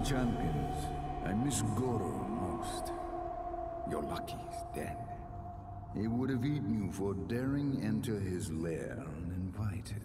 champions, I miss Goro most. Your Lucky's dead. He would have eaten you for daring enter his lair uninvited.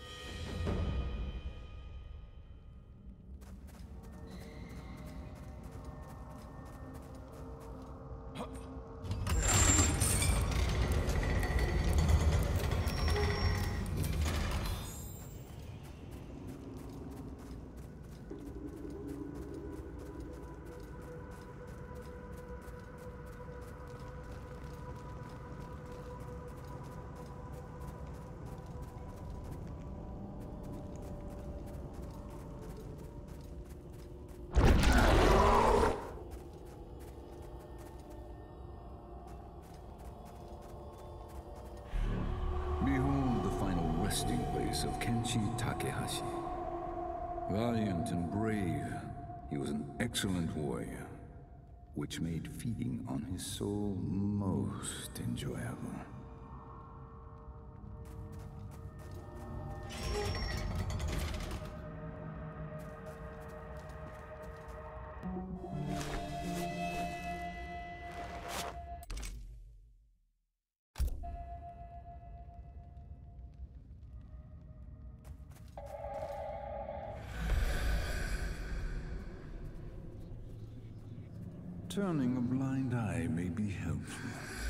Behold the final resting place of Kenshi Takehashi. Valiant and brave, he was an excellent warrior, which made feeding on his soul most enjoyable. Turning a blind eye may be helpful.